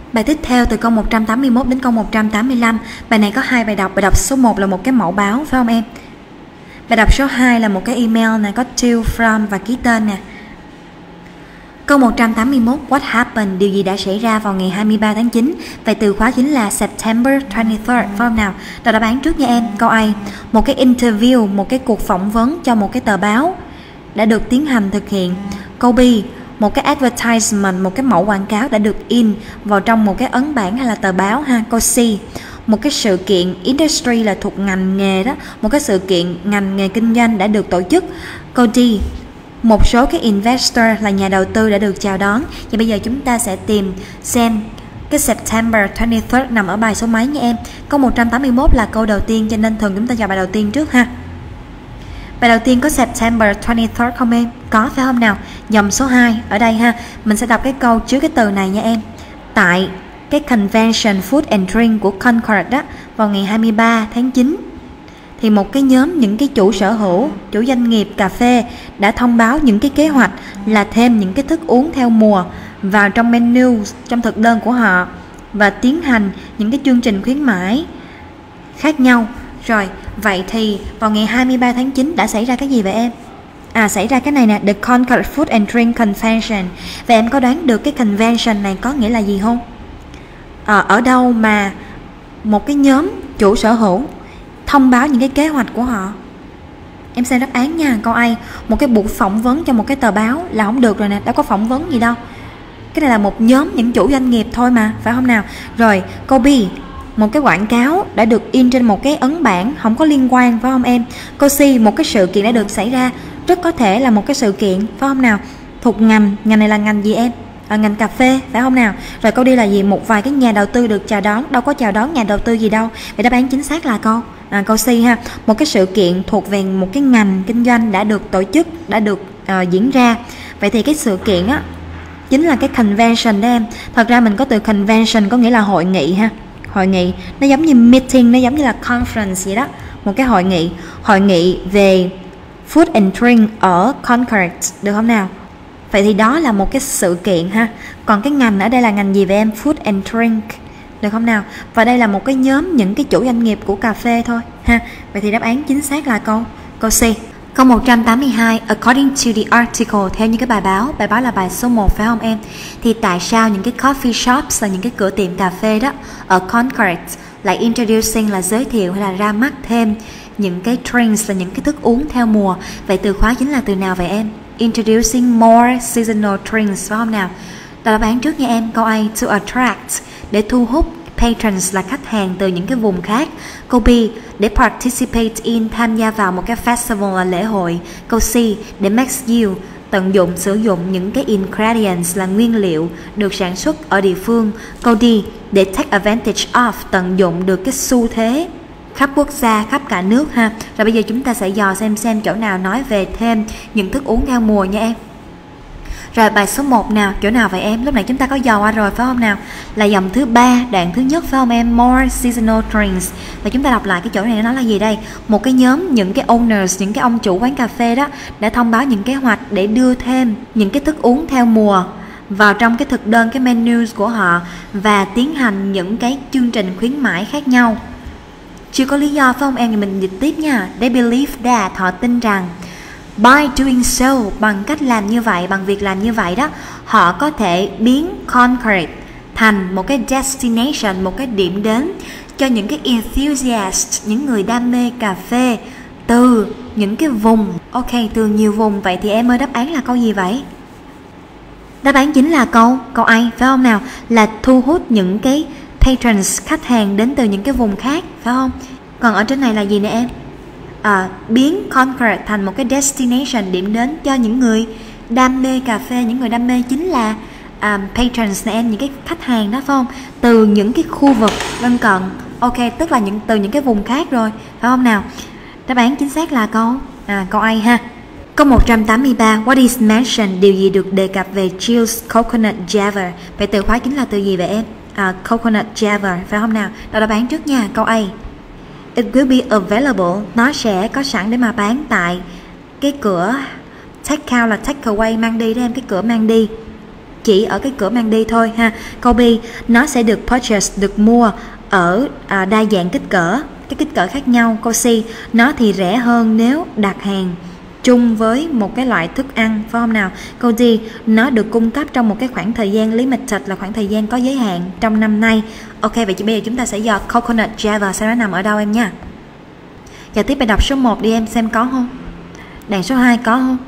Bài tiếp theo từ câu 181 đến câu 185. Bài này có 2 bài đọc. Bài đọc số 1 là một cái mẫu báo, phải không em? Bài đọc số 2 là một cái email này, có to, from và ký tên nè. Câu 181, what happened? Điều gì đã xảy ra vào ngày 23 tháng 9? Vậy từ khóa chính là September 23rd, phải không nào? Đọc đáp án trước nha em. Câu A, một cái interview, một cái cuộc phỏng vấn cho một cái tờ báo đã được tiến hành thực hiện. Câu B, một cái advertisement, một cái mẫu quảng cáo đã được in vào trong một cái ấn bản hay là tờ báo ha. Câu C, một cái sự kiện industry là thuộc ngành nghề đó, một cái sự kiện ngành nghề kinh doanh đã được tổ chức. Câu D, một số cái investor là nhà đầu tư đã được chào đón. Và bây giờ chúng ta sẽ tìm xem cái September 23rd nằm ở bài số mấy nha em. Câu 181 là câu đầu tiên, cho nên thường chúng ta chọn bài đầu tiên trước ha. Bài đầu tiên có September 23rd không em? Có phải không nào? Dòng số 2 ở đây ha. Mình sẽ đọc cái câu trước cái từ này nha em. Tại cái Convention Food and Drink của Concord đó, vào ngày 23 tháng 9 thì một cái nhóm những cái chủ sở hữu, chủ doanh nghiệp cà phê đã thông báo những cái kế hoạch là thêm những cái thức uống theo mùa vào trong menu, trong thực đơn của họ, và tiến hành những cái chương trình khuyến mãi khác nhau. Rồi, vậy thì vào ngày 23 tháng 9 đã xảy ra cái gì vậy em? Xảy ra cái này nè, The Concord Food and Drink Convention. Và em có đoán được cái convention này có nghĩa là gì không? Ở đâu mà một cái nhóm chủ sở hữu thông báo những cái kế hoạch của họ? Em xem đáp án nha. Câu A, một cái buổi phỏng vấn cho một cái tờ báo là không được rồi nè, đâu có phỏng vấn gì đâu. Cái này là một nhóm những chủ doanh nghiệp thôi mà, phải không nào? Rồi, câu B, một cái quảng cáo đã được in trên một cái ấn bản, không có liên quan, phải không em? Câu C, một cái sự kiện đã được xảy ra, rất có thể là một cái sự kiện, phải không nào? Thuộc ngành này là ngành gì em? Ngành cà phê, phải không nào? Rồi câu D là gì? Một vài cái nhà đầu tư được chào đón, đâu có chào đón nhà đầu tư gì đâu. Vậy đáp án chính xác là câu C ha. Một cái sự kiện thuộc về một cái ngành kinh doanh đã được tổ chức, đã được diễn ra. Vậy thì cái sự kiện á chính là cái convention đó em. Thật ra mình có từ convention có nghĩa là hội nghị ha. Hội nghị nó giống như meeting, nó giống như là conference vậy đó. Một cái hội nghị về food and drink ở Concord, được không nào? Vậy thì đó là một cái sự kiện ha. Còn cái ngành ở đây là ngành gì vậy em? Food and drink, được không nào? Và đây là một cái nhóm những cái chủ doanh nghiệp của cà phê thôi ha. Vậy thì đáp án chính xác là câu C. Câu 182, according to the article, theo như cái bài báo là bài số 1 phải không em? Thì tại sao những cái coffee shops là những cái cửa tiệm cà phê đó ở Concord lại introducing là giới thiệu hay là ra mắt thêm những cái drinks là những cái thức uống theo mùa? Vậy từ khóa chính là từ nào vậy em? Introducing more seasonal drinks, phải không nào? Đáp án trước nha em. Câu A, to attract, để thu hút patrons là khách hàng từ những cái vùng khác. Câu B, để participate in, tham gia vào một cái festival là lễ hội. Câu C, để make use, tận dụng, sử dụng những cái ingredients là nguyên liệu được sản xuất ở địa phương. Câu D, để take advantage of, tận dụng được cái xu thế khắp quốc gia, khắp cả nước ha. Rồi bây giờ chúng ta sẽ dò xem chỗ nào nói về thêm những thức uống theo mùa nha em. Rồi bài số 1 nào, chỗ nào vậy em? Lúc nãy chúng ta có dò qua rồi phải không nào? Là dòng thứ 3, đoạn thứ nhất phải không em? More seasonal drinks. Và chúng ta đọc lại cái chỗ này nó nói là gì đây? Một cái nhóm những cái owners, những cái ông chủ quán cà phê đó đã thông báo những kế hoạch để đưa thêm những cái thức uống theo mùa vào trong cái thực đơn, cái menus của họ, và tiến hành những cái chương trình khuyến mãi khác nhau. Chưa có lý do phải không em? Thì mình dịch tiếp nha. They believe that, họ tin rằng by doing so, bằng cách làm như vậy, bằng việc làm như vậy đó, họ có thể biến Concord thành một cái destination, một cái điểm đến cho những cái enthusiasts, những người đam mê cà phê từ những cái vùng, từ nhiều vùng. Vậy thì em ơi, đáp án là câu gì vậy? Đáp án chính là câu A, phải không nào? Là thu hút những cái patrons, khách hàng đến từ những cái vùng khác, phải không? Còn ở trên này là gì nè em? Biến Concord thành một cái destination, điểm đến cho những người đam mê cà phê. Những người đam mê chính là patrons nè em, những cái khách hàng đó phải không? Từ những cái khu vực lân cận. Tức là từ những cái vùng khác rồi, phải không nào? Đáp án chính xác là câu A ha. Câu 183, what is mentioned, điều gì được đề cập về Chill's Coconut Java? Vậy từ khóa chính là từ gì vậy em? Coconut Java, phải không nào? Đáp án trước nha. Câu A, it will be available, nó sẽ có sẵn để mà bán tại cái cửa take out là take away, mang đi đó em, cái cửa mang đi. chỉ ở cái cửa mang đi thôi ha. Câu B, nó sẽ được purchase, được mua ở đa dạng kích cỡ, cái kích cỡ khác nhau. Câu C, nó thì rẻ hơn nếu đặt hàng chung với một cái loại thức ăn, phải không nào? Câu D, nó được cung cấp trong một cái khoảng thời gian limited, là khoảng thời gian có giới hạn trong năm nay. Ok, vậy bây giờ chúng ta sẽ dò coconut Java sẽ nó nằm ở đâu em nha. Giờ tiếp bài đọc số 1 đi em, xem có không? Đạn số 2 có không?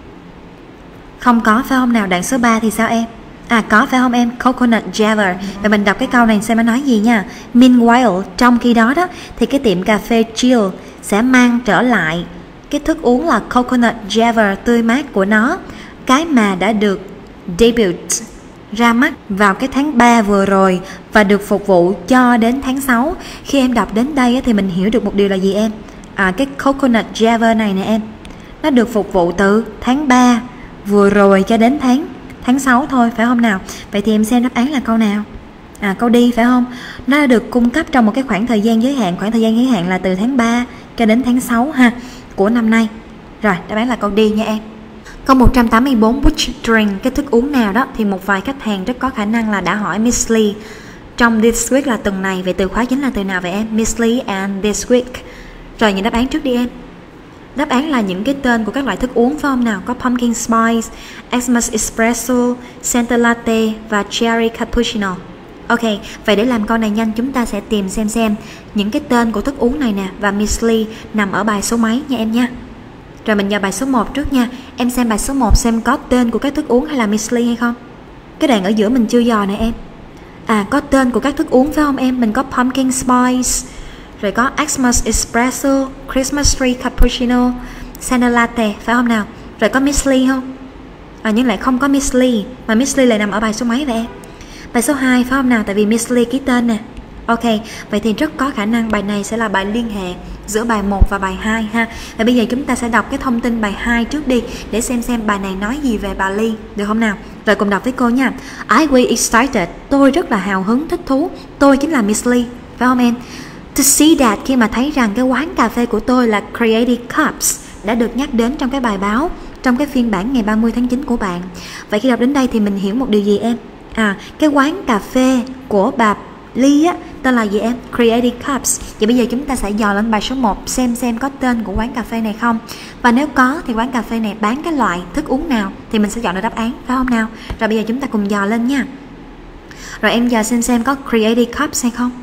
Không có phải không nào? Đạn số 3 thì sao em? Có phải không em? Coconut Java. Và mình đọc cái câu này xem nó nói gì nha. Meanwhile, trong khi đó thì cái tiệm cà phê Chill sẽ mang trở lại cái thức uống là coconut Java tươi mát của nó, cái mà đã được debut ra mắt vào cái tháng 3 vừa rồi và được phục vụ cho đến tháng 6. Khi em đọc đến đây thì mình hiểu được một điều là gì em? Cái coconut Java này nè em, nó được phục vụ từ tháng 3 vừa rồi cho đến tháng 6 thôi, phải không nào? Vậy thì em xem đáp án là câu nào? Câu đi phải không? Nó được cung cấp trong một cái khoảng thời gian giới hạn, khoảng thời gian giới hạn là từ tháng 3 cho đến tháng 6 ha, của năm nay. Rồi, đáp án là câu đi nha em. Câu 184, which drink, cái thức uống nào đó, thì một vài khách hàng rất có khả năng là đã hỏi Miss Lee trong this week là tuần này. Vậy từ khóa chính là từ nào vậy em? Miss Lee and this week. Rồi nhìn đáp án trước đi em. Đáp án là những cái tên của các loại thức uống phải không nào? Có pumpkin spice, Xmas espresso, Santa latte và cherry cappuccino. Ok, vậy để làm câu này nhanh chúng ta sẽ tìm xem những cái tên của thức uống này nè và Miss Lee nằm ở bài số mấy nha em nha. Rồi mình vào bài số 1 trước nha. Em xem bài số 1 xem có tên của các thức uống hay là Miss Lee hay không? Cái đoạn ở giữa mình chưa dò nè em. Có tên của các thức uống phải không em? Mình có pumpkin spice, rồi có Xmas espresso, Christmas tree cappuccino, Santa latte phải không nào? Rồi có Miss Lee không? Nhưng lại không có Miss Lee, mà Miss Lee lại nằm ở bài số mấy vậy em? Bài số 2 phải không nào? Tại vì Miss Lee ký tên nè. Ok, vậy thì rất có khả năng bài này sẽ là bài liên hệ giữa bài 1 và bài 2 ha. Và bây giờ chúng ta sẽ đọc cái thông tin bài 2 trước đi để xem bài này nói gì về bà Lee, được không nào? Rồi cùng đọc với cô nha. I was excited, tôi rất là hào hứng, thích thú. Tôi chính là Miss Lee, phải không em? To see that, khi mà thấy rằng cái quán cà phê của tôi là Creative Cups đã được nhắc đến trong cái bài báo, trong cái phiên bản ngày 30 tháng 9 của bạn. Vậy khi đọc đến đây thì mình hiểu một điều gì em? Cái quán cà phê của bà Lee tên là gì em? Creative Cups. Vậy bây giờ chúng ta sẽ dò lên bài số 1 xem có tên của quán cà phê này không. Và nếu có thì quán cà phê này bán cái loại thức uống nào thì mình sẽ chọn được đáp án, phải không nào? Rồi bây giờ chúng ta cùng dò lên nha. Rồi em dò xem có Creative Cups hay không?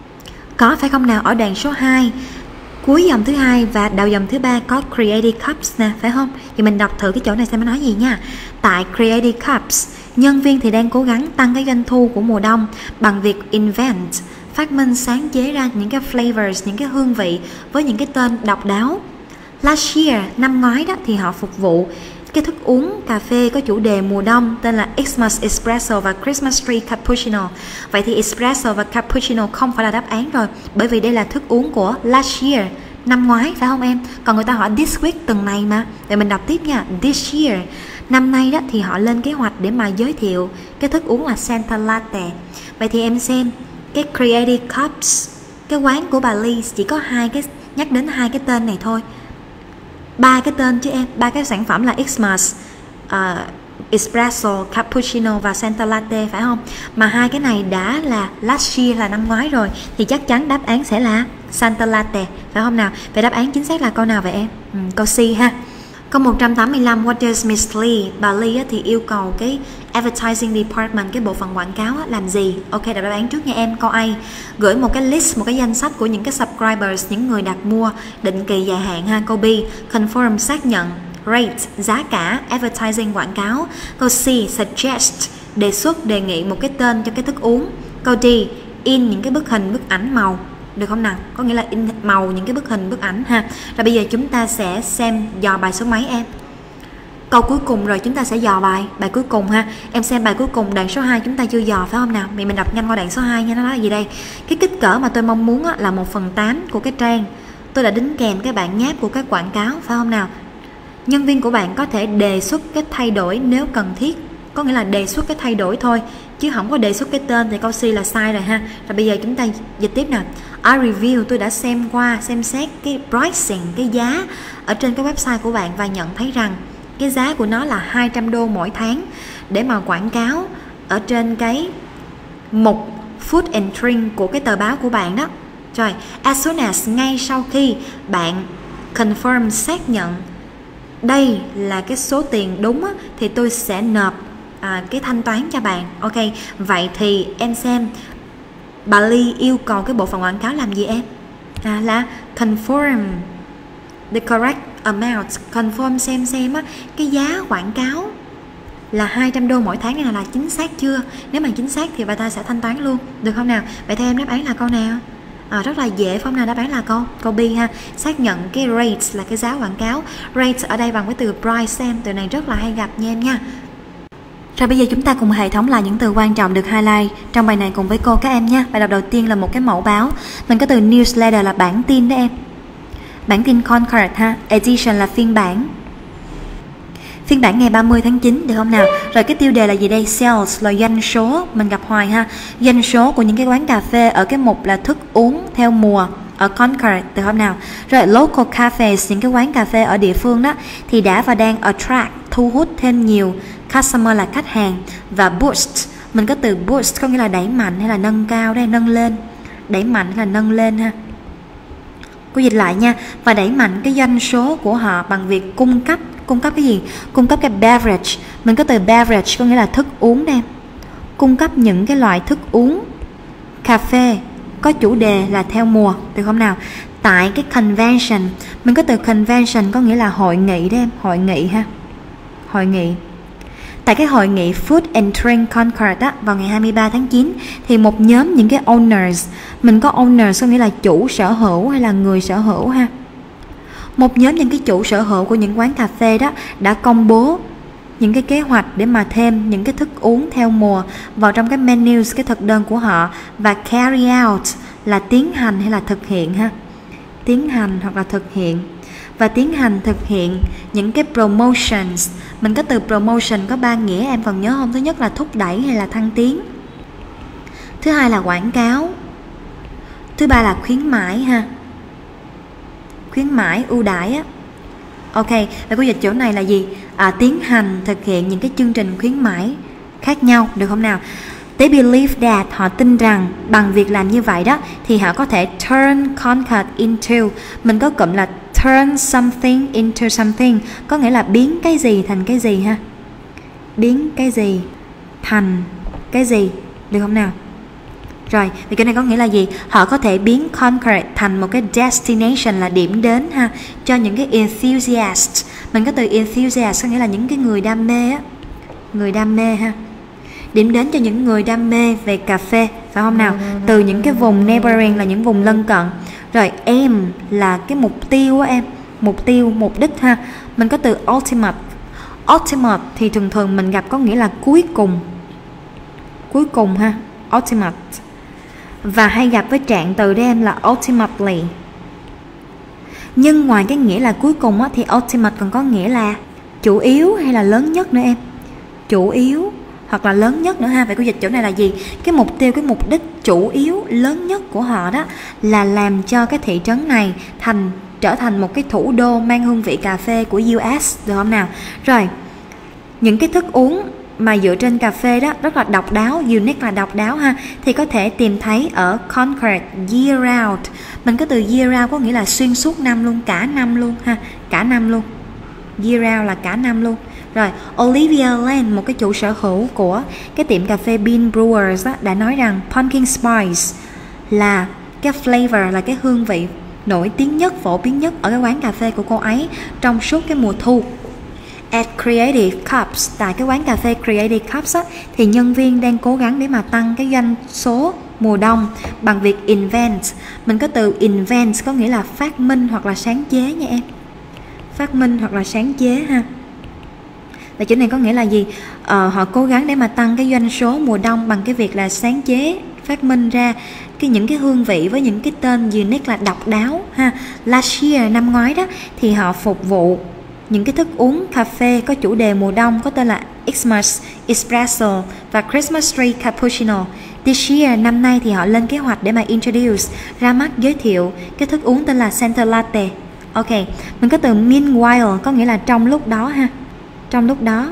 Có phải không nào? Ở đoạn số 2, cuối dòng thứ 2 và đầu dòng thứ 3 có Creative Cups nè, phải không? Thì mình đọc thử cái chỗ này xem nó nói gì nha. Tại Creative Cups, nhân viên thì đang cố gắng tăng cái doanh thu của mùa đông bằng việc invent, phát minh sáng chế ra những cái flavors, những cái hương vị với những cái tên độc đáo. Last year, năm ngoái đó, thì họ phục vụ cái thức uống cà phê có chủ đề mùa đông tên là Xmas espresso và Christmas tree cappuccino. Vậy thì espresso và cappuccino không phải là đáp án rồi, bởi vì đây là thức uống của last year, năm ngoái, phải không em? Còn người ta hỏi this week, tuần này mà. Vậy mình đọc tiếp nha. This year, năm nay đó thì họ lên kế hoạch để mà giới thiệu cái thức uống là Santa latte. Vậy thì em xem cái Creative Cups, cái quán của bà Lee chỉ có nhắc đến hai cái tên này thôi. 3 cái tên chứ em, 3 cái sản phẩm là Xmas, espresso, cappuccino và Santa latte, phải không? Mà hai cái này đã là last year, là năm ngoái rồi, thì chắc chắn đáp án sẽ là Santa latte, phải không nào? Vậy đáp án chính xác là câu nào vậy em? Câu C ha. Câu 185, what does Miss Lee, bà Lee thì yêu cầu cái advertising department, cái bộ phận quảng cáo làm gì? Ok, đọc đáp án trước nha em. Câu A, gửi một cái list, một cái danh sách của những cái subscribers, những người đặt mua định kỳ dài hạn ha. Câu B, confirm, xác nhận, rate, giá cả, advertising, quảng cáo. Câu C, suggest, đề xuất, đề nghị một cái tên cho cái thức uống. Câu D, in những cái bức hình, bức ảnh màu, được không nào? Có nghĩa là in màu những cái bức hình, bức ảnh ha. Rồi bây giờ chúng ta sẽ xem dò bài số mấy em? Câu cuối cùng rồi chúng ta sẽ dò bài cuối cùng ha. Em xem bài cuối cùng, đoạn số 2 chúng ta chưa dò phải không nào? Mình đọc nhanh qua đoạn số 2 nha, nó nói là gì đây? Cái kích cỡ mà tôi mong muốn là 1/8 của cái trang. Tôi đã đính kèm cái bản nháp của các quảng cáo, phải không nào? Nhân viên của bạn có thể đề xuất cái thay đổi nếu cần thiết. Có nghĩa là đề xuất cái thay đổi thôi, chứ không có đề xuất cái tên, thì câu C là sai rồi ha. Rồi bây giờ chúng ta dịch tiếp nào. I review, tôi đã xem xét cái pricing, cái giá ở trên cái website của bạn và nhận thấy rằng cái giá của nó là $200 mỗi tháng. để mà quảng cáo ở trên cái mục Food and Drink của cái tờ báo của bạn đó. Rồi, as soon as, ngay sau khi bạn confirm, xác nhận đây là cái số tiền đúng á, thì tôi sẽ nộp cái thanh toán cho bạn. Ok, vậy thì em xem bà Ly yêu cầu cái bộ phận quảng cáo làm gì em? Là confirm the correct amount, confirm xem á, cái giá quảng cáo là 200 đô mỗi tháng này là chính xác chưa? Nếu mà chính xác thì bà ta sẽ thanh toán luôn, được không nào? Vậy theo em đáp án là câu nào? Rất là dễ phải không nào? Đáp án là câu B ha. Xác nhận cái rate là cái giá quảng cáo. Rate ở đây bằng với từ price em, từ này rất là hay gặp nha em nha. Rồi bây giờ chúng ta cùng hệ thống lại những từ quan trọng được highlight trong bài này cùng với cô các em nha. Bài đọc đầu tiên là một cái mẫu báo. Mình có từ newsletter là bản tin đó em. Bản tin Concord ha. Edition là phiên bản. Phiên bản ngày 30 tháng 9 được không nào? Rồi cái tiêu đề là gì đây? Sales là doanh số, mình gặp hoài ha. Doanh số của những cái quán cà phê ở cái mục là thức uống theo mùa ở Concord được không nào? Rồi local cafes, những cái quán cà phê ở địa phương đó thì đã và đang attract, thu hút thêm nhiều customer là khách hàng. Và boost, mình có từ boost có nghĩa là đẩy mạnh hay là nâng cao đây, nâng lên. Đẩy mạnh hay là nâng lên ha. Cô dịch lại nha. Và đẩy mạnh cái doanh số của họ bằng việc cung cấp cái gì? Cung cấp cái beverage. Mình có từ beverage có nghĩa là thức uống đây. Cung cấp những cái loại thức uống cà phê có chủ đề là theo mùa, được không nào? Tại cái convention, mình có từ convention có nghĩa là hội nghị đấy em, hội nghị ha. Hội nghị. Tại cái hội nghị Food and Drink Concord á, vào ngày 23 tháng 9 thì một nhóm những cái owners, mình có owners có nghĩa là chủ sở hữu hay là người sở hữu ha. Một nhóm những cái chủ sở hữu của những quán cà phê đó đã công bố những cái kế hoạch để mà thêm những cái thức uống theo mùa vào trong cái menu, cái thực đơn của họ. Và carry out là tiến hành hay là thực hiện ha. Tiến hành hoặc là thực hiện. Và tiến hành thực hiện những cái promotions. Mình có từ promotion có 3 nghĩa, em còn nhớ không? Thứ nhất là thúc đẩy hay là thăng tiến. Thứ hai là quảng cáo. Thứ ba là khuyến mãi ha. Khuyến mãi, ưu đãi á. Ok, và câu dịch chỗ này là gì? Tiến hành thực hiện những cái chương trình khuyến mãi khác nhau, được không nào? They believe that, họ tin rằng bằng việc làm như vậy đó thì họ có thể turn Concord into, mình có cụm là turn something into something, có nghĩa là biến cái gì thành cái gì ha. Biến cái gì thành cái gì, được không nào? Rồi, thì cái này có nghĩa là gì? Họ có thể biến Concord thành một cái destination là điểm đến ha, cho những cái enthusiasts. Mình có từ enthusiast có nghĩa là những cái người đam mê á. Người đam mê ha. Điểm đến cho những người đam mê về cà phê, phải không nào? Từ những cái vùng neighboring là những vùng lân cận. Rồi aim là cái mục tiêu á em. Mục tiêu, mục đích ha. Mình có từ ultimate. Ultimate thì thường thường mình gặp có nghĩa là cuối cùng. Cuối cùng ha. Ultimate. Và hay gặp với trạng từ đây em là ultimately. Nhưng ngoài cái nghĩa là cuối cùng á, thì ultimate còn có nghĩa là chủ yếu hay là lớn nhất nữa em. Chủ yếu hoặc là lớn nhất nữa ha. Vậy câu dịch chỗ này là gì? Cái mục tiêu, cái mục đích chủ yếu lớn nhất của họ đó là làm cho cái thị trấn này trở thành một cái thủ đô mang hương vị cà phê của US, được không nào? Rồi, những cái thức uống mà dựa trên cà phê đó rất là độc đáo, unique là độc đáo ha, thì có thể tìm thấy ở Concord year round. Mình có từ year round có nghĩa là xuyên suốt năm luôn, cả năm luôn ha, cả năm luôn. Year round là cả năm luôn. Rồi, Olivia Lane, một cái chủ sở hữu của cái tiệm cà phê Bean Brewers đó, đã nói rằng pumpkin spice là cái flavor, là cái hương vị nổi tiếng nhất, phổ biến nhất ở cái quán cà phê của cô ấy trong suốt cái mùa thu. At Creative Cups, tại cái quán cà phê Creative Cups á, thì nhân viên đang cố gắng để mà tăng cái doanh số mùa đông bằng việc invent. Mình có từ invent có nghĩa là phát minh hoặc là sáng chế nha em. Phát minh hoặc là sáng chế ha. Và chữ này có nghĩa là gì? Họ cố gắng để mà tăng cái doanh số mùa đông bằng cái việc là sáng chế, phát minh ra những cái hương vị với những cái tên unique là độc đáo ha. Last year, năm ngoái đó, thì họ phục vụ những cái thức uống cà phê có chủ đề mùa đông có tên là Xmas Espresso và Christmas Tree Cappuccino. This year, năm nay thì họ lên kế hoạch để mà introduce, ra mắt, giới thiệu cái thức uống tên là Santa Latte. Ok, mình có từ meanwhile có nghĩa là trong lúc đó ha. Trong lúc đó.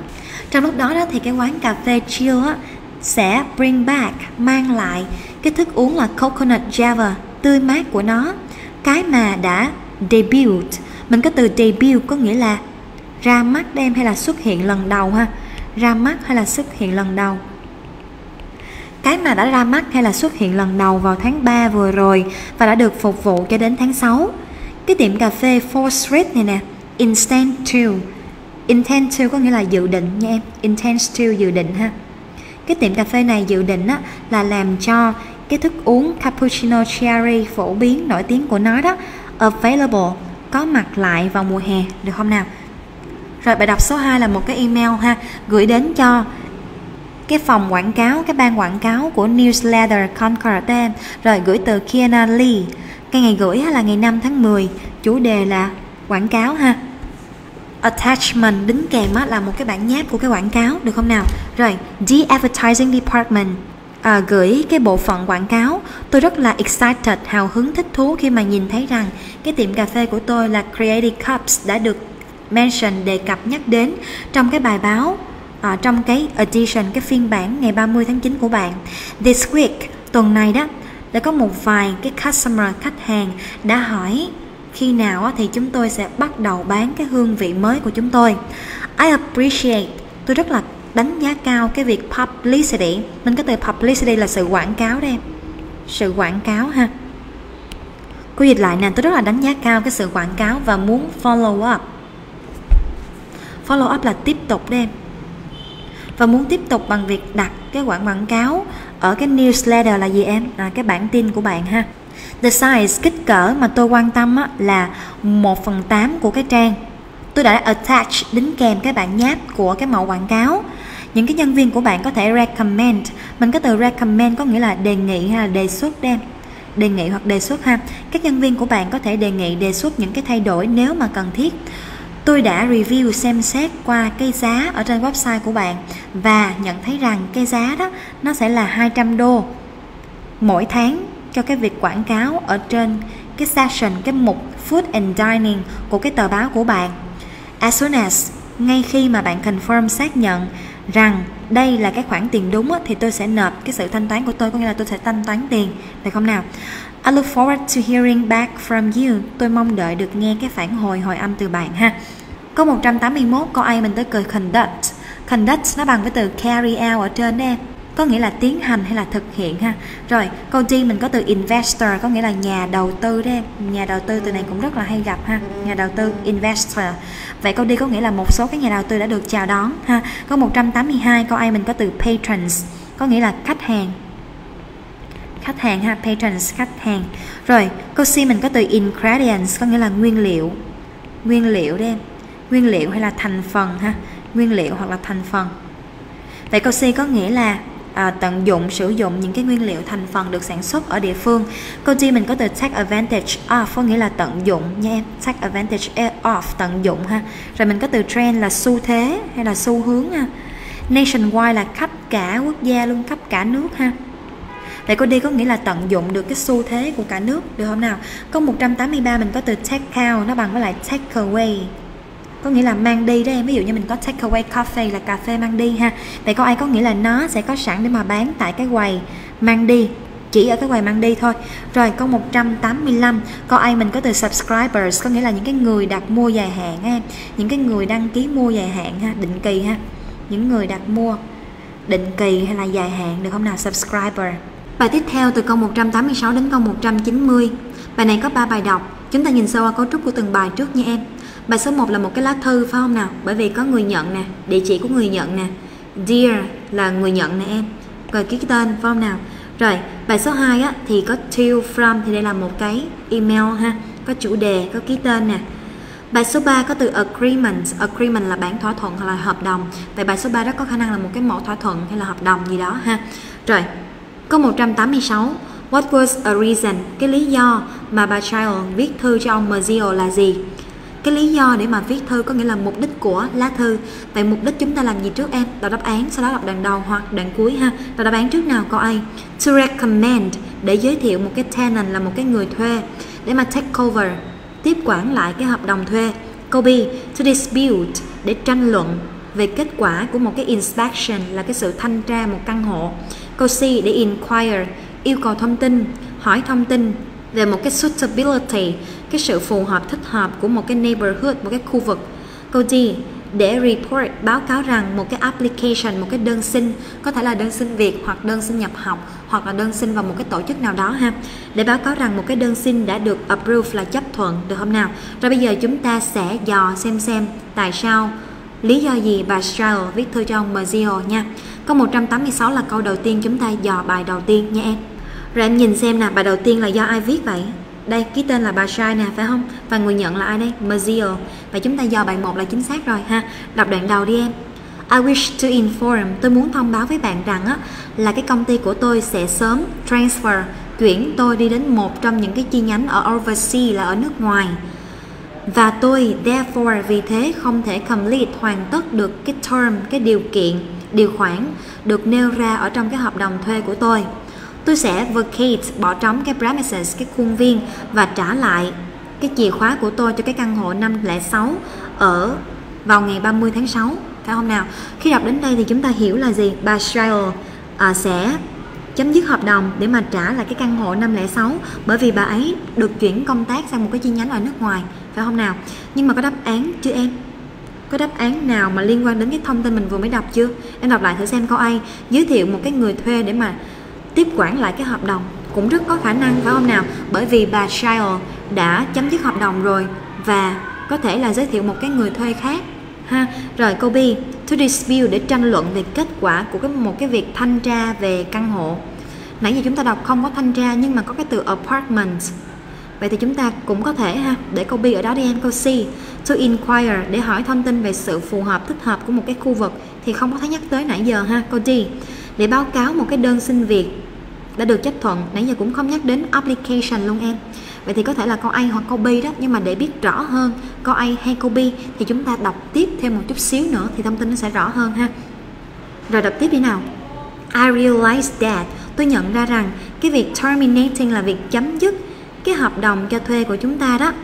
Trong lúc đó thì cái quán cà phê chill á sẽ bring back, mang lại cái thức uống là coconut java tươi mát của nó, cái mà đã debut. Mình có từ debut có nghĩa là ra mắt đem hay là xuất hiện lần đầu ha, ra mắt hay là xuất hiện lần đầu. Cái mà đã ra mắt hay là xuất hiện lần đầu vào tháng 3 vừa rồi và đã được phục vụ cho đến tháng 6. Cái tiệm cà phê 4th Street này nè, Intend to có nghĩa là dự định nha em, intends to dự định ha. Cái tiệm cà phê này dự định á, là làm cho cái thức uống cappuccino cherry phổ biến nổi tiếng của nó đó available, có mặt lại vào mùa hè, được không nào? Rồi bài đọc số 2 là một cái email ha, gửi đến cho cái phòng quảng cáo, cái ban quảng cáo của newsletter Concord em. Rồi gửi từ Kiana Lee. Cái ngày gửi là ngày 5 tháng 10, chủ đề là quảng cáo ha. Attachment đính kèm là một cái bản nháp của cái quảng cáo, được không nào? Rồi, The Advertising Department gửi cái bộ phận quảng cáo. Tôi rất là excited, hào hứng, thích thú khi mà nhìn thấy rằng cái tiệm cà phê của tôi là Creative Cups đã được mention, đề cập nhắc đến trong cái bài báo, trong cái edition, cái phiên bản ngày 30 tháng 9 của bạn. This week, tuần này đó, đã có một vài cái customer, khách hàng đã hỏi khi nào thì chúng tôi sẽ bắt đầu bán cái hương vị mới của chúng tôi. I appreciate, tôi rất là đánh giá cao cái việc publicity. Mình có từ publicity là sự quảng cáo đây, sự quảng cáo ha. Cô dịch lại nè, tôi rất là đánh giá cao cái sự quảng cáo và muốn follow up. Follow up là tiếp tục đây, và muốn tiếp tục bằng việc đặt cái quảng cáo ở cái newsletter là gì em? Cái bản tin của bạn ha. The size, kích cỡ mà tôi quan tâm là 1/8 của cái trang. Tôi đã attach, đính kèm cái bản nháp của cái mẫu quảng cáo. Những cái nhân viên của bạn có thể recommend. Mình có từ recommend có nghĩa là đề nghị hay là đề xuất đem. Đề nghị hoặc đề xuất ha. Các nhân viên của bạn có thể đề nghị, đề xuất những cái thay đổi nếu mà cần thiết. Tôi đã review, xem xét qua cái giá ở trên website của bạn và nhận thấy rằng cái giá đó nó sẽ là $200 mỗi tháng cho cái việc quảng cáo ở trên cái section, cái mục Food and Dining của cái tờ báo của bạn. As soon as, ngay khi mà bạn confirm, xác nhận rằng đây là cái khoản tiền đúng thì tôi sẽ nộp cái sự thanh toán của tôi, có nghĩa là tôi sẽ thanh toán tiền, được không nào? I look forward to hearing back from you. Tôi mong đợi được nghe cái phản hồi âm từ bạn ha. Câu 181, câu A mình tới cười conduct. Conduct nó bằng với từ carry out ở trên đây, có nghĩa là tiến hành hay là thực hiện ha. Rồi, câu D mình có từ investor, có nghĩa là nhà đầu tư đấy. Nhà đầu tư, từ này cũng rất là hay gặp ha. Nhà đầu tư, investor. Vậy câu D có nghĩa là một số cái nhà đầu tư đã được chào đón ha. Câu 182, câu A mình có từ patrons, có nghĩa là khách hàng. Khách hàng ha, patrons, khách hàng. Rồi, câu C mình có từ ingredients, có nghĩa là nguyên liệu. Nguyên liệu đấy, nguyên liệu hay là thành phần ha. Nguyên liệu hoặc là thành phần. Vậy câu C có nghĩa là tận dụng, sử dụng những cái nguyên liệu thành phần được sản xuất ở địa phương. Câu D mình có từ take advantage of, có nghĩa là tận dụng nha em. Take advantage of, tận dụng ha. Rồi mình có từ trend là xu thế hay là xu hướng ha. Nationwide là khắp cả quốc gia luôn, khắp cả nước ha. Vậy câu D có nghĩa là tận dụng được cái xu thế của cả nước, được không nào? Câu 183 mình có từ take out, nó bằng với lại take away, có nghĩa là mang đi đó em. Ví dụ như mình có take away coffee là cà phê mang đi ha. Vậy câu A có nghĩa là nó sẽ có sẵn để mà bán tại cái quầy mang đi, chỉ ở cái quầy mang đi thôi. Rồi câu 185, câu A mình có từ subscribers, có nghĩa là những cái người đặt mua dài hạn ha. Những cái người đăng ký mua dài hạn ha, định kỳ ha. Những người đặt mua định kỳ hay là dài hạn, được không nào? Subscriber. Bài tiếp theo từ câu 186 đến câu 190. Bài này có 3 bài đọc. Chúng ta nhìn sơ qua cấu trúc của từng bài trước nha em. Bài số 1 là một cái lá thư phải không nào? Bởi vì có người nhận nè, địa chỉ của người nhận nè. Dear là người nhận nè em. Rồi ký tên phải không nào? Rồi, bài số 2 thì có to, from, thì đây là một cái email ha. Có chủ đề, có ký tên nè. Bài số 3 có từ agreement. Agreement là bản thỏa thuận hoặc là hợp đồng. Vậy bài số 3 đó có khả năng là một cái mẫu thỏa thuận hay là hợp đồng gì đó ha. Rồi, câu 186. What was a reason? Cái lý do mà bà Child viết thư cho ông Mazzio là gì? Cái lý do để mà viết thư có nghĩa là mục đích của lá thư. Vậy mục đích chúng ta làm gì trước em? Đọc đáp án, sau đó đọc đoạn đầu hoặc đoạn cuối ha. Đọc đáp án trước nào? Câu A. To recommend, để giới thiệu một cái tenant là một cái người thuê, để mà take over, tiếp quản lại cái hợp đồng thuê. Câu B. To dispute, để tranh luận. về kết quả của một cái inspection là cái sự thanh tra một căn hộ. Câu C để inquire, yêu cầu thông tin, hỏi thông tin về một cái suitability, cái sự phù hợp thích hợp của một cái neighborhood, một cái khu vực. Câu D để report, báo cáo rằng một cái application, một cái đơn xin, có thể là đơn xin việc hoặc đơn xin nhập học hoặc là đơn xin vào một cái tổ chức nào đó ha, để báo cáo rằng một cái đơn xin đã được approve là chấp thuận, được không nào? Rồi bây giờ chúng ta sẽ dò xem tại sao, lý do gì bà Strauss viết thư cho ông Mazzio nha. Câu 186 là câu đầu tiên chúng ta dò bài đầu tiên nha em. Rồi em nhìn xem nè, bài đầu tiên là do ai viết vậy? Đây, ký tên là bà Strauss nè, phải không? Và người nhận là ai đây? Mazzio. Và chúng ta dò bài 1 là chính xác rồi ha. Đọc đoạn đầu đi em. I wish to inform, tôi muốn thông báo với bạn rằng á, là cái công ty của tôi sẽ sớm transfer, chuyển tôi đi đến một trong những cái chi nhánh ở overseas, là ở nước ngoài. Và tôi therefore, vì thế không thể complete, hoàn tất được cái term, cái điều kiện, điều khoản được nêu ra ở trong cái hợp đồng thuê của tôi. Tôi sẽ vacate, bỏ trống cái premises, cái khuôn viên, và trả lại cái chìa khóa của tôi cho cái căn hộ 506 ở vào ngày 30 tháng 6, phải không nào? Khi đọc đến đây thì chúng ta hiểu là gì? Bà Strauss sẽ chấm dứt hợp đồng để mà trả lại cái căn hộ 506, bởi vì bà ấy được chuyển công tác sang một cái chi nhánh ở nước ngoài, phải không nào? Nhưng mà có đáp án chưa em? Có đáp án nào mà liên quan đến cái thông tin mình vừa mới đọc chưa? Em đọc lại thử xem câu A, giới thiệu một cái người thuê để mà tiếp quản lại cái hợp đồng, cũng rất có khả năng, phải không nào? Bởi vì bà Strauss đã chấm dứt hợp đồng rồi và có thể là giới thiệu một cái người thuê khác ha. Rồi câu B, to dispute, để tranh luận về kết quả của một cái việc thanh tra về căn hộ. Nãy giờ chúng ta đọc không có thanh tra nhưng mà có cái từ apartment. Vậy thì chúng ta cũng có thể ha, để câu B ở đó đi em. Câu C, to inquire, để hỏi thông tin về sự phù hợp thích hợp của một cái khu vực, thì không có thấy nhắc tới nãy giờ ha. Câu D, để báo cáo một cái đơn xin việc đã được chấp thuận, nãy giờ cũng không nhắc đến application luôn em. Vậy thì có thể là câu A hoặc câu B đó, nhưng mà để biết rõ hơn câu A hay câu B thì chúng ta đọc tiếp thêm một chút xíu nữa thì thông tin nó sẽ rõ hơn ha. Rồi đọc tiếp đi nào. I realized that, tôi nhận ra rằng cái việc terminating là việc chấm dứt cái hợp đồng cho thuê của chúng ta đó,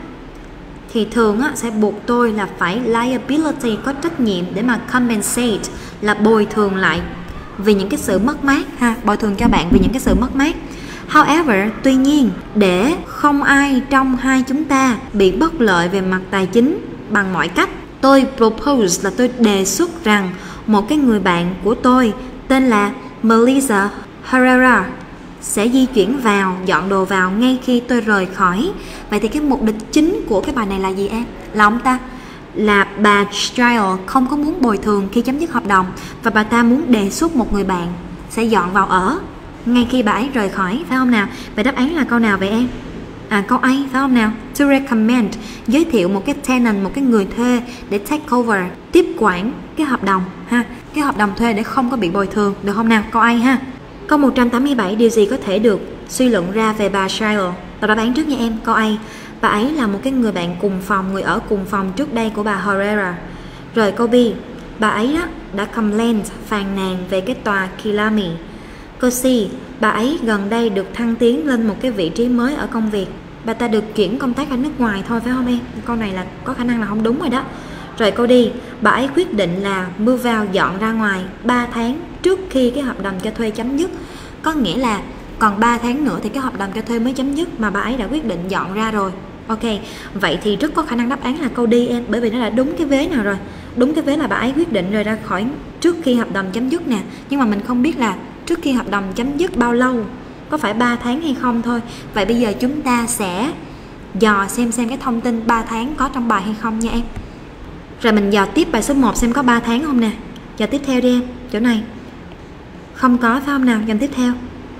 thì thường á, sẽ buộc tôi là phải liability, có trách nhiệm để mà compensate, là bồi thường lại vì những cái sự mất mát ha, bồi thường cho bạn vì những cái sự mất mát. However, tuy nhiên, để không ai trong hai chúng ta bị bất lợi về mặt tài chính bằng mọi cách, tôi propose, là tôi đề xuất rằng một cái người bạn của tôi tên là Melissa Herrera sẽ di chuyển vào, dọn đồ vào ngay khi tôi rời khỏi. Vậy thì cái mục đích chính của cái bài này là gì em? Là ông ta, là bà Strauss không có muốn bồi thường khi chấm dứt hợp đồng, và bà ta muốn đề xuất một người bạn sẽ dọn vào ở ngay khi bà ấy rời khỏi, phải không nào? Vậy đáp án là câu nào vậy em? Câu A, phải không nào? To recommend, giới thiệu một cái tenant, một cái người thuê để take over, tiếp quản cái hợp đồng ha, cái hợp đồng thuê để không có bị bồi thường, được không nào? Câu A ha. Câu 187, điều gì có thể được suy luận ra về bà Strauss? Đọc đáp án trước nha em. Câu A, bà ấy là một cái người bạn cùng phòng, người ở cùng phòng trước đây của bà Herrera. Rồi câu B, bà ấy đó đã complain, phàn nàn về cái tòa Kilami. Câu C, bà ấy gần đây được thăng tiến lên một cái vị trí mới ở công việc. Bà ta được chuyển công tác ở nước ngoài thôi, phải không em? Câu này là có khả năng là không đúng rồi đó. Rồi câu D, bà ấy quyết định là move out, dọn ra ngoài 3 tháng trước khi cái hợp đồng cho thuê chấm dứt. Có nghĩa là còn 3 tháng nữa thì cái hợp đồng cho thuê mới chấm dứt, mà bà ấy đã quyết định dọn ra rồi. Ok, vậy thì rất có khả năng đáp án là câu D em, bởi vì nó đã đúng cái vế nào rồi. Đúng cái vế là bà ấy quyết định rồi ra khỏi trước khi hợp đồng chấm dứt nè. Nhưng mà mình không biết là trước khi hợp đồng chấm dứt bao lâu, có phải 3 tháng hay không thôi. Vậy bây giờ chúng ta sẽ dò xem cái thông tin 3 tháng có trong bài hay không nha em. Rồi mình dò tiếp bài số 1 xem có 3 tháng không nè. Dò tiếp theo đi em, chỗ này không có, phải không nào? Dòng tiếp theo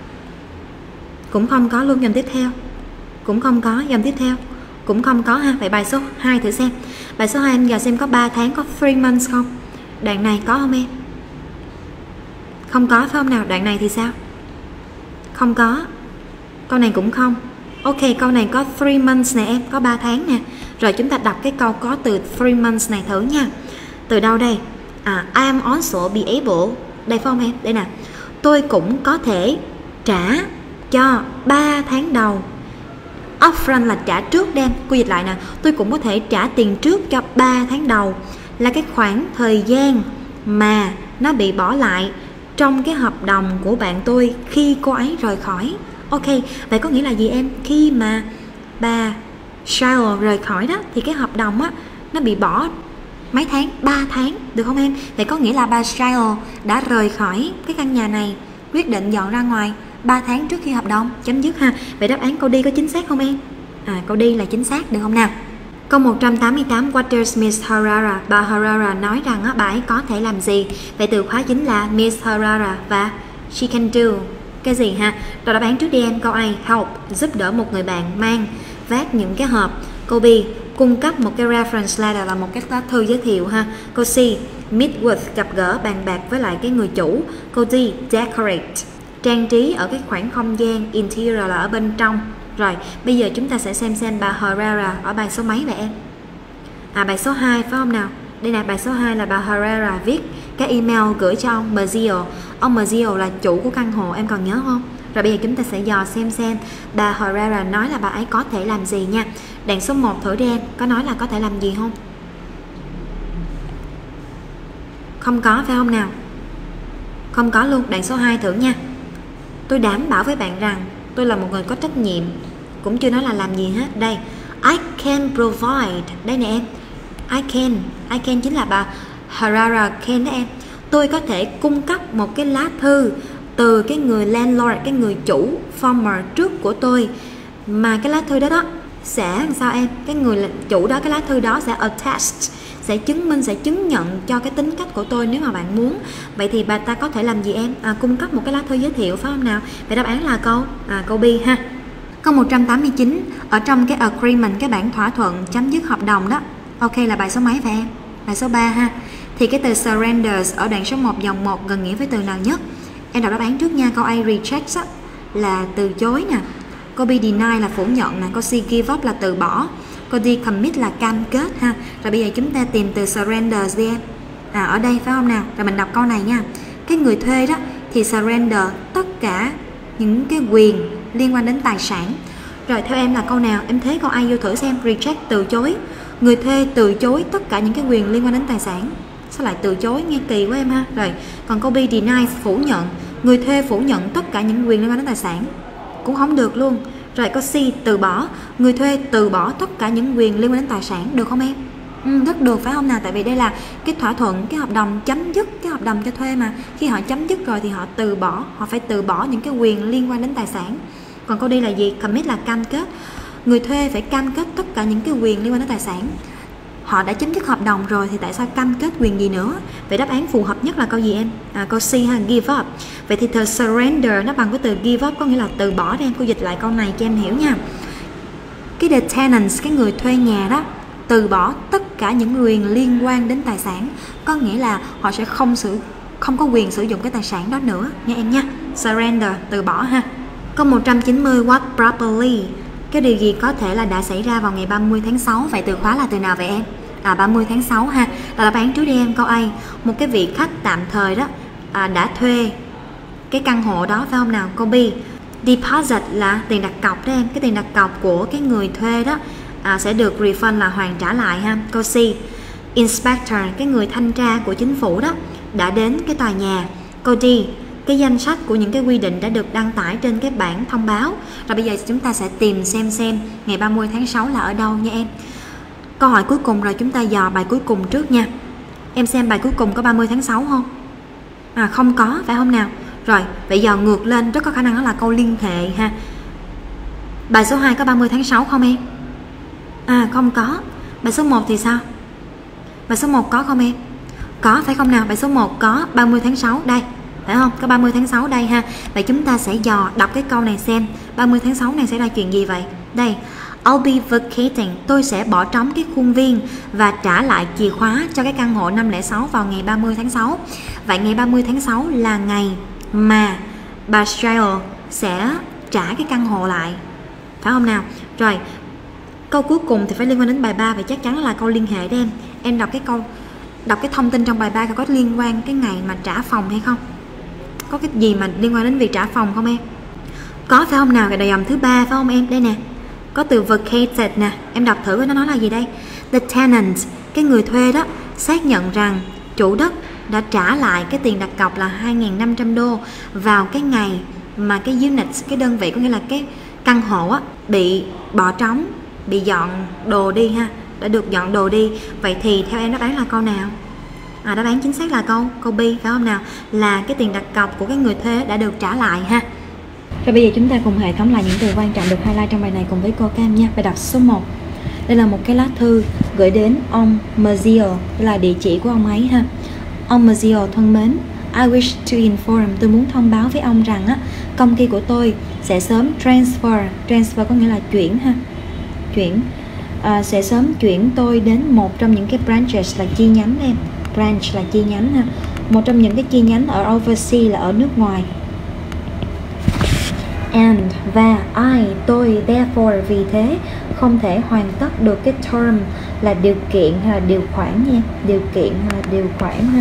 cũng không có luôn, dòng tiếp theo cũng không có, dòng tiếp theo cũng không có ha. Vậy bài số 2 thử xem. Bài số 2 em dò xem có 3 tháng, có 3 months không? Đoạn này có không em? Không có, phải không nào? Đoạn này thì sao? Không có. Câu này cũng không. Ok, câu này có 3 months nè em, có 3 tháng nè. Rồi chúng ta đọc cái câu có từ 3 months này thử nha. Từ đâu đây? I am also be able. Đây phải không em? Đây nè. Tôi cũng có thể trả cho 3 tháng đầu. Upfront là trả trước đem. Cô dịch lại nè. Tôi cũng có thể trả tiền trước cho 3 tháng đầu, là cái khoảng thời gian mà nó bị bỏ lại trong cái hợp đồng của bạn tôi khi cô ấy rời khỏi. Ok, vậy có nghĩa là gì em? Khi mà bà Charlotte rời khỏi đó thì cái hợp đồng á nó bị bỏ mấy tháng? 3 tháng, được không em? Vậy có nghĩa là bà Charlotte đã rời khỏi cái căn nhà này, quyết định dọn ra ngoài 3 tháng trước khi hợp đồng chấm dứt ha. Vậy đáp án câu D có chính xác không em? Câu D là chính xác, được không nào? Câu 188, what does Miss Harara? Bà Harara nói rằng bà ấy có thể làm gì? Vậy từ khóa chính là Miss Harara và she can do cái gì ha? Rồi đáp án trước đi em. Câu A, help, giúp đỡ một người bạn mang vác những cái hộp. Câu B, cung cấp một cái reference letter là một cái lá thư giới thiệu ha. Câu C, meet with, gặp gỡ bàn bạc với lại cái người chủ. Câu D, decorate, trang trí ở cái khoảng không gian. Interior là ở bên trong. Rồi, bây giờ chúng ta sẽ xem bà Herrera ở bài số mấy vậy em? Bài số 2 phải không nào? Đây là bài số 2 là bà Herrera viết cái email gửi cho ông Mazzio. Ông Mazzio là chủ của căn hộ, em còn nhớ không? Rồi bây giờ chúng ta sẽ dò xem bà Herrera nói là bà ấy có thể làm gì nha. Đạn số 1 thử đi em, có nói là có thể làm gì không? Không có phải không nào? Không có luôn. Đạn số 2 thử nha. Tôi đảm bảo với bạn rằng tôi là một người có trách nhiệm. Cũng chưa nói là làm gì hết. Đây, I can provide. Đây nè em, I can chính là bà Herrera can đó em. Tôi có thể cung cấp một cái lá thư từ cái người landlord, cái người chủ former trước của tôi, mà cái lá thư đó sẽ làm sao em? Cái người chủ đó, cái lá thư đó sẽ attest, sẽ chứng minh, sẽ chứng nhận cho cái tính cách của tôi nếu mà bạn muốn. Vậy thì bà ta có thể làm gì em? Cung cấp một cái lá thư giới thiệu phải không nào? Vậy đáp án là câu B ha. Câu 189, ở trong cái agreement, cái bản thỏa thuận chấm dứt hợp đồng đó. Ok, là bài số mấy vậy em? Bài số 3 ha. Thì cái từ surrenders ở đoạn số 1 dòng 1 gần nghĩa với từ nào nhất? Em đọc đáp án trước nha. Câu A reject là từ chối nè. Câu B deny là phủ nhận nè. Câu C give up là từ bỏ. Câu D commit là cam kết ha. Rồi bây giờ chúng ta tìm từ surrenders đi em. Ở đây phải không nào? Rồi mình đọc câu này nha. Cái người thuê đó thì surrender tất cả những cái quyền liên quan đến tài sản. Rồi theo em là câu nào? Em thấy câu A vô thử xem. Reject từ chối. Người thuê từ chối tất cả những cái quyền liên quan đến tài sản. Sao lại từ chối? Nghe kỳ quá em ha. Rồi còn câu B deny phủ nhận. Người thuê phủ nhận tất cả những quyền liên quan đến tài sản. Cũng không được luôn. Rồi câu C từ bỏ. Người thuê từ bỏ tất cả những quyền liên quan đến tài sản. Được không em? Rất được phải không nào? Tại vì đây là cái thỏa thuận, cái hợp đồng chấm dứt, cái hợp đồng cho thuê mà. Khi họ chấm dứt rồi thì họ từ bỏ. Họ phải từ bỏ những cái quyền liên quan đến tài sản. Còn câu D là gì? Commit là cam kết. Người thuê phải cam kết tất cả những cái quyền liên quan đến tài sản. Họ đã chấm dứt hợp đồng rồi thì tại sao cam kết quyền gì nữa? Vậy đáp án phù hợp nhất là câu gì em? Câu C ha, give up. Vậy thì từ surrender nó bằng với từ give up, có nghĩa là từ bỏ. Đây em, cô dịch lại câu này cho em hiểu nha. Cái the tenants, cái người thuê nhà đó, từ bỏ tất cả những quyền liên quan đến tài sản, có nghĩa là họ sẽ không có quyền sử dụng cái tài sản đó nữa nha em nha. Surrender, từ bỏ ha. Câu 190, what probably, cái điều gì có thể là đã xảy ra vào ngày 30 tháng 6. Vậy từ khóa là từ nào vậy em? 30 tháng 6 ha. Là đáp án trước đi em. Câu A, một cái vị khách tạm thời đó đã thuê cái căn hộ đó phải không nào? Câu B, deposit là tiền đặt cọc đó em. Cái tiền đặt cọc của cái người thuê đó sẽ được refund là hoàn trả lại ha. Câu C, inspector, cái người thanh tra của chính phủ đó đã đến cái tòa nhà. Câu D, cái danh sách của những cái quy định đã được đăng tải trên cái bảng thông báo. Rồi bây giờ chúng ta sẽ tìm xem ngày 30 tháng 6 là ở đâu nha em. Câu hỏi cuối cùng rồi, chúng ta dò bài cuối cùng trước nha. Em xem bài cuối cùng có 30 tháng 6 không? Không có phải không nào? Rồi, vậy giờ ngược lên, rất có khả năng đó là câu liên hệ ha. Bài số 2 có 30 tháng 6 không em? Không có. Bài số 1 thì sao? Bài số 1 có không em? Có phải không nào? Bài số 1 có 30 tháng 6 đây. Phải không? Có 30 tháng 6 đây ha. Vậy chúng ta sẽ dò đọc cái câu này xem 30 tháng 6 này xảy ra chuyện gì vậy? Đây, I'll be vacating, tôi sẽ bỏ trống cái khuôn viên và trả lại chìa khóa cho cái căn hộ 506 vào ngày 30 tháng 6. Vậy ngày 30 tháng 6 là ngày mà bà Shale sẽ trả cái căn hộ lại. Phải không nào? Rồi, câu cuối cùng thì phải liên quan đến bài 3. Vậy chắc chắn là câu liên hệ đó em. Em đọc cái thông tin trong bài 3 có liên quan cái ngày mà trả phòng hay không? Có cái gì mà liên quan đến việc trả phòng không em? Có phải không nào? Cái đầu dòng thứ 3 phải không em? Đây nè, có từ vacated nè. Em đọc thử nó nói là gì đây? The tenant, cái người thuê đó, xác nhận rằng chủ đất đã trả lại cái tiền đặt cọc là 2.500 đô vào cái ngày mà cái unit, cái đơn vị, có nghĩa là cái căn hộ á, bị bỏ trống, bị dọn đồ đi ha, đã được dọn đồ đi. Vậy thì theo em đáp án là câu nào? Đáp án chính xác là câu B, phải không nào? Là cái tiền đặt cọc của cái người thuê đã được trả lại ha. Rồi bây giờ chúng ta cùng hệ thống lại những từ quan trọng được highlight trong bài này cùng với cô Cam nha. Bài đọc số 1. Đây là một cái lá thư gửi đến ông Mazzio, đây là địa chỉ của ông ấy ha. Ông Mazzio thân mến, I wish to inform, tôi muốn thông báo với ông rằng á, công ty của tôi sẽ sớm transfer có nghĩa là chuyển ha, sẽ sớm chuyển tôi đến một trong những cái branches là chi nhánh em, branch là chi nhánh ha, một trong những cái chi nhánh ở overseas là ở nước ngoài. And và tôi therefore vì thế không thể hoàn tất được cái term là điều kiện hay là điều khoản nha, điều kiện hay là điều khoản ha.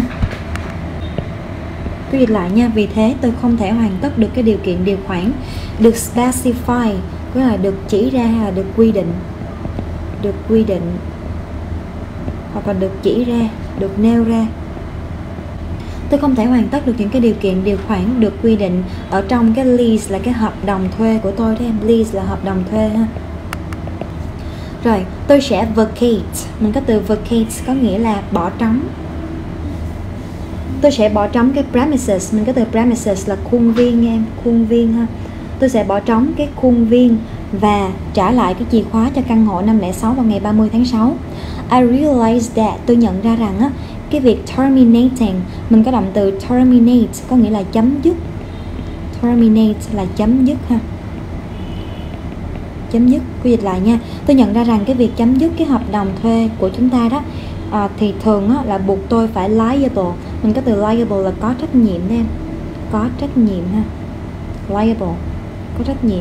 Tôi dịch lại nha, vì thế tôi không thể hoàn tất được cái điều kiện điều khoản được specify, có là được chỉ ra hay là được quy định hoặc là được chỉ ra, được nêu ra. Tôi không thể hoàn tất được những cái điều kiện điều khoản được quy định ở trong cái lease là cái hợp đồng thuê của tôi đấy em, lease là hợp đồng thuê ha. Rồi, tôi sẽ vacate, mình có từ vacate có nghĩa là bỏ trống. Tôi sẽ bỏ trống cái premises, mình có từ premises là khuôn viên em, khuôn viên ha. Tôi sẽ bỏ trống cái khuôn viên và trả lại cái chìa khóa cho căn hộ 506 vào ngày 30 tháng 6. I realized that, tôi nhận ra rằng á, cái việc terminating, mình có động từ terminate có nghĩa là chấm dứt. Terminate là chấm dứt ha. Chấm dứt, cô dịch lại nha. Tôi nhận ra rằng cái việc chấm dứt cái hợp đồng thuê của chúng ta đó thì thường á, là buộc tôi phải liable. Mình có từ liable là có trách nhiệm đấy em. Có trách nhiệm ha. Liable, có trách nhiệm.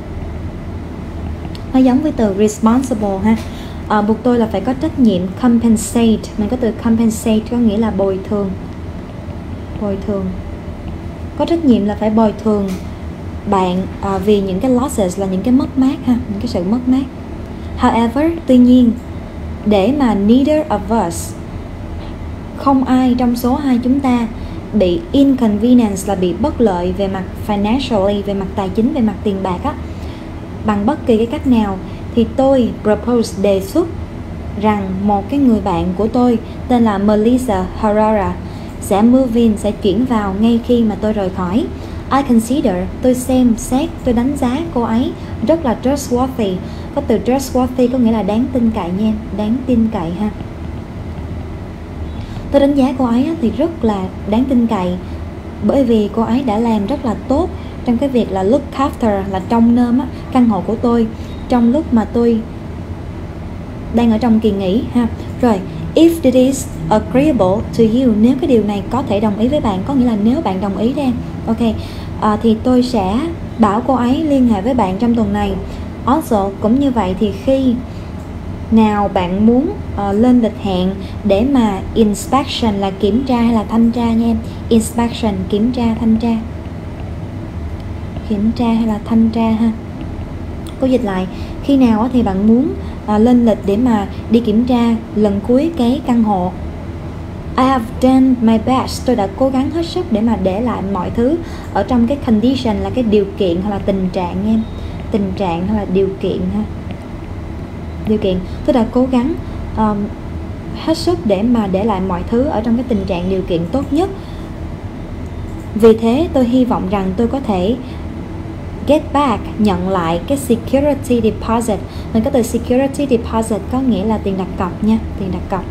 Nó giống với từ responsible ha. Buộc tôi là phải có trách nhiệm. Compensate, mình có từ compensate có nghĩa là bồi thường. Bồi thường. Có trách nhiệm là phải bồi thường bạn vì những cái losses là những cái mất mát ha, những cái sự mất mát. However, tuy nhiên, để mà neither of us, không ai trong số hai chúng ta bị inconvenience là bị bất lợi về mặt financially, về mặt tài chính, về mặt tiền bạc á, bằng bất kỳ cái cách nào, thì tôi propose, đề xuất rằng một cái người bạn của tôi tên là Melissa Herrera sẽ move in, sẽ chuyển vào ngay khi mà tôi rời khỏi. I consider, tôi xem xét, tôi đánh giá cô ấy rất là trustworthy. Có từ trustworthy có nghĩa là đáng tin cậy nha, đáng tin cậy ha. Tôi đánh giá cô ấy thì rất là đáng tin cậy, bởi vì cô ấy đã làm rất là tốt trong cái việc là look after, là trông nom căn hộ của tôi trong lúc mà tôi đang ở trong kỳ nghỉ ha. Rồi, if it is agreeable to you, nếu cái điều này có thể đồng ý với bạn, có nghĩa là nếu bạn đồng ý đấy em. Ok, thì tôi sẽ bảo cô ấy liên hệ với bạn trong tuần này. Also, cũng như vậy thì khi nào bạn muốn lên lịch hẹn để mà inspection là kiểm tra hay là thanh tra nha em. Inspection, kiểm tra, thanh tra. Kiểm tra hay là thanh tra ha. Cô dịch lại, khi nào thì bạn muốn lên lịch để mà đi kiểm tra lần cuối cái căn hộ. I have done my best, tôi đã cố gắng hết sức để mà để lại mọi thứ ở trong cái condition là cái điều kiện hoặc là tình trạng em. Tình trạng hay là điều kiện ha. Điều kiện, tôi đã cố gắng hết sức để mà để lại mọi thứ ở trong cái tình trạng điều kiện tốt nhất. Vì thế tôi hy vọng rằng tôi có thể get back, nhận lại cái security deposit. Mình có từ security deposit có nghĩa là tiền đặt cọc nha, tiền đặt cọc.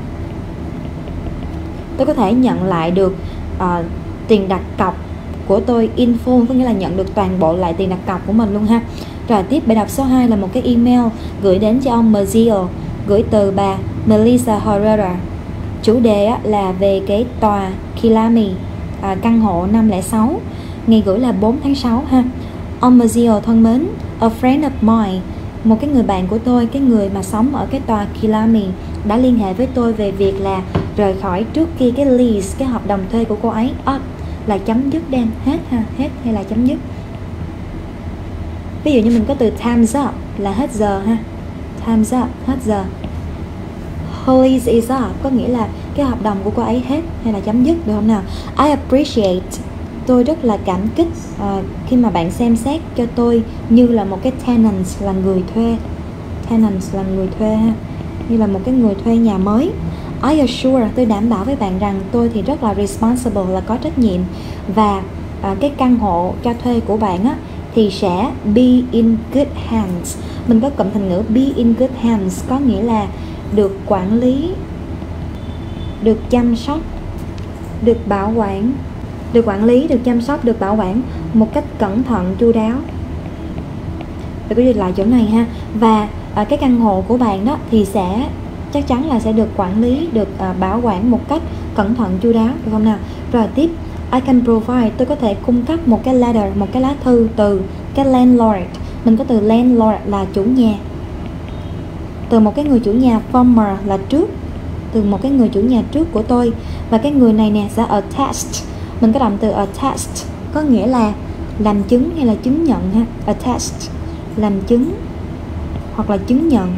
Tôi có thể nhận lại được tiền đặt cọc của tôi in full, có nghĩa là nhận được toàn bộ lại tiền đặt cọc của mình luôn ha. Rồi tiếp, bài đọc số 2 là một cái email gửi đến cho ông Mazzio, gửi từ bà Melissa Herrera. Chủ đề là về cái tòa Kilami, căn hộ 506. Ngày gửi là 4 tháng 6 ha. Ông Mazzio thân mến, a friend of mine, một cái người bạn của tôi, cái người mà sống ở cái tòa Kilami, đã liên hệ với tôi về việc là rời khỏi trước khi cái lease, cái hợp đồng thuê của cô ấy up, là chấm dứt đem, hết ha, hết hay là chấm dứt. Ví dụ như mình có từ time's up là hết giờ ha. Time's up, hết giờ. Her lease is up có nghĩa là cái hợp đồng của cô ấy hết hay là chấm dứt, được không nào? I appreciate, tôi rất là cảm kích khi mà bạn xem xét cho tôi như là một cái tenant, là người thuê. Tenant là người thuê ha, như là một cái người thuê nhà mới. I assure, tôi đảm bảo với bạn rằng tôi thì rất là responsible, là có trách nhiệm, và cái căn hộ cho thuê của bạn á thì sẽ be in good hands. Mình có cụm thành ngữ be in good hands, có nghĩa là được quản lý, được chăm sóc, được bảo quản, được quản lý, được chăm sóc, được bảo quản một cách cẩn thận chu đáo. Để có dịch lại chỗ này ha. Và cái căn hộ của bạn đó thì sẽ chắc chắn là sẽ được quản lý, được bảo quản một cách cẩn thận chu đáo, được không nào? Rồi tiếp, I can provide, tôi có thể cung cấp một cái letter, một cái lá thư từ cái landlord. Mình có từ landlord là chủ nhà, từ một cái người chủ nhà, former là trước, từ một cái người chủ nhà trước của tôi. Và cái người này nè sẽ attached, mình có động từ attached có nghĩa là làm chứng hay là chứng nhận ha. Attached làm chứng hoặc là chứng nhận.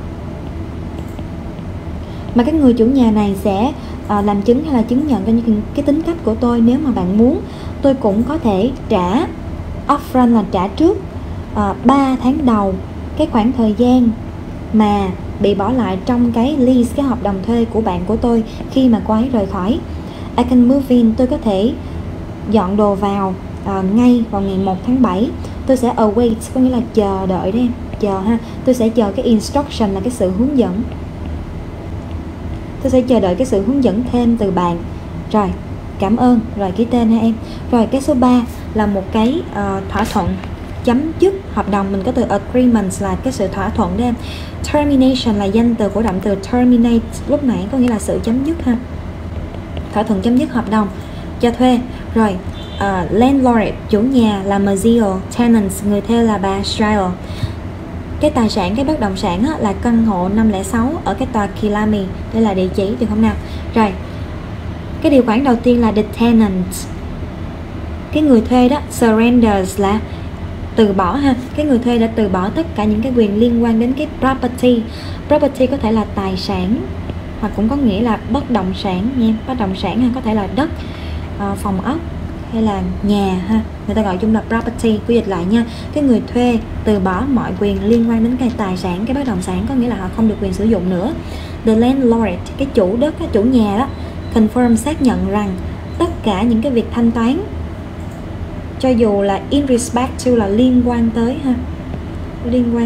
Mà cái người chủ nhà này sẽ làm chứng hay là chứng nhận cho những cái tính cách của tôi. Nếu mà bạn muốn, tôi cũng có thể trả upfront là trả trước 3 tháng đầu cái khoảng thời gian mà bị bỏ lại trong cái lease, cái hợp đồng thuê của bạn của tôi khi mà cô ấy rời khỏi. I can move in, tôi có thể dọn đồ vào ngay vào ngày 1 tháng 7. Tôi sẽ await, có nghĩa là chờ đợi đấy em, chờ ha. Tôi sẽ chờ cái instruction là cái sự hướng dẫn. Tôi sẽ chờ đợi cái sự hướng dẫn thêm từ bạn. Rồi, cảm ơn, rồi ký tên ha em. Rồi cái số 3 là một cái thỏa thuận chấm dứt hợp đồng. Mình có từ agreement là cái sự thỏa thuận đấy em. Termination là danh từ của động từ terminate lúc nãy, có nghĩa là sự chấm dứt ha. Thỏa thuận chấm dứt hợp đồng cho thuê. Rồi landlord chủ nhà là Maziel, tenants người thuê là bà Stryle. Cái tài sản, cái bất động sản á, là căn hộ 506 ở cái tòa Kilami. Đây là địa chỉ, được không nào? Rồi cái điều khoản đầu tiên là the tenant, cái người thuê đó, surrenders là từ bỏ ha. Cái người thuê đã từ bỏ tất cả những cái quyền liên quan đến cái property. Property có thể là tài sản hoặc cũng có nghĩa là bất động sản nha. Bất động sản ha, có thể là đất, phòng ốc hay là nhà ha, người ta gọi chung là property. Quy dịch lại nha, cái người thuê từ bỏ mọi quyền liên quan đến cái tài sản, cái bất động sản, có nghĩa là họ không được quyền sử dụng nữa. The landlord, cái chủ đất, cái chủ nhà đó, confirm xác nhận rằng tất cả những cái việc thanh toán, cho dù là in respect to là liên quan tới ha, liên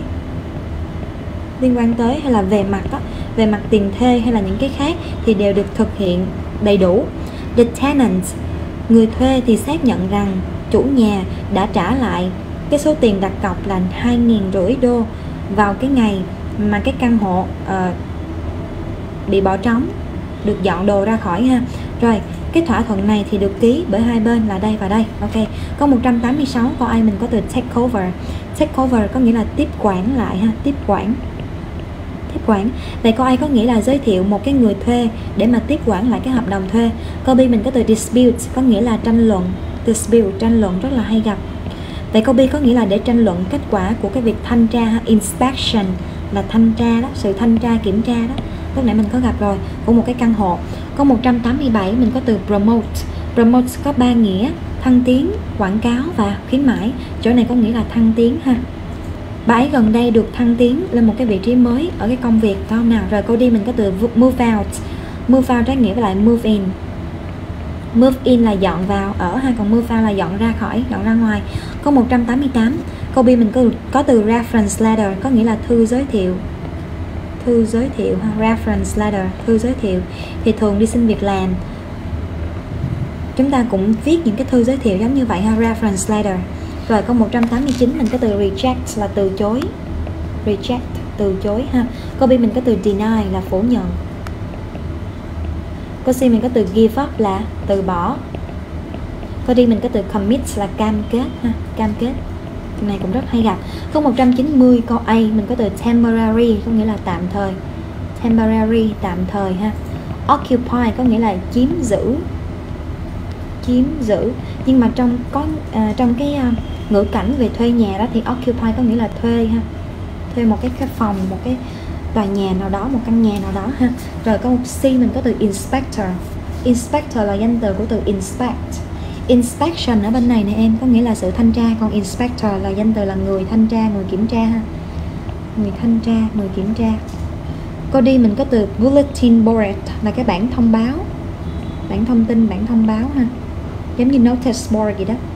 quan tới hay là về mặt đó, về mặt tiền thuê hay là những cái khác thì đều được thực hiện đầy đủ. The tenant, người thuê thì xác nhận rằng chủ nhà đã trả lại cái số tiền đặt cọc là $2,500 vào cái ngày mà cái căn hộ bị bỏ trống, được dọn đồ ra khỏi ha. Rồi cái thỏa thuận này thì được ký bởi hai bên là đây và đây. Ok. Câu 186 câu A mình có từ take over. Take over có nghĩa là tiếp quản lại ha, tiếp quản. Vậy câu A có nghĩa là giới thiệu một cái người thuê để mà tiếp quản lại cái hợp đồng thuê. Câu B mình có từ dispute có nghĩa là tranh luận. Dispute, tranh luận rất là hay gặp. Vậy câu B có nghĩa là để tranh luận kết quả của cái việc thanh tra ha. Inspection là thanh tra đó, sự thanh tra kiểm tra đó. Lúc nãy mình có gặp rồi, của một cái căn hộ. Câu 187 mình có từ promote. Promote có 3 nghĩa: thăng tiến, quảng cáo và khuyến mãi. Chỗ này có nghĩa là thăng tiến ha. Bà ấy gần đây được thăng tiến lên một cái vị trí mới ở cái công việc, phải không nào? Rồi câu đi mình có từ move out. Move out trái nghĩa với lại move in. Move in là dọn vào ở ha, còn move out là dọn ra khỏi, dọn ra ngoài. Câu 188 câu B mình có từ reference letter có nghĩa là thư giới thiệu. Thư giới thiệu ha, reference letter, thư giới thiệu. Thì thường đi xin việc làm chúng ta cũng viết những cái thư giới thiệu giống như vậy ha, reference letter. Rồi câu 189 mình có từ reject là từ chối. Reject, từ chối ha. Câu B mình có từ deny là phủ nhận. Câu C mình có từ give up là từ bỏ. Câu D mình có từ commit là cam kết ha, cam kết. Cái này cũng rất hay gặp. Câu 190 câu A mình có từ temporary có nghĩa là tạm thời. Temporary, tạm thời ha. Occupy có nghĩa là chiếm giữ. Chiếm giữ. Nhưng mà trong cái ngữ cảnh về thuê nhà đó thì occupy có nghĩa là thuê ha. Thuê một cái phòng, một cái tòa nhà nào đó, một căn nhà nào đó ha. Rồi có một C mình có từ inspector. Inspector là danh từ của từ inspect. Inspection ở bên này nè em, có nghĩa là sự thanh tra, còn inspector là danh từ là người thanh tra, người kiểm tra ha. Người thanh tra, người kiểm tra. Cô đi mình có từ bulletin board là cái bảng thông báo, bảng thông tin, bảng thông báo ha, giống như notice board gì đó.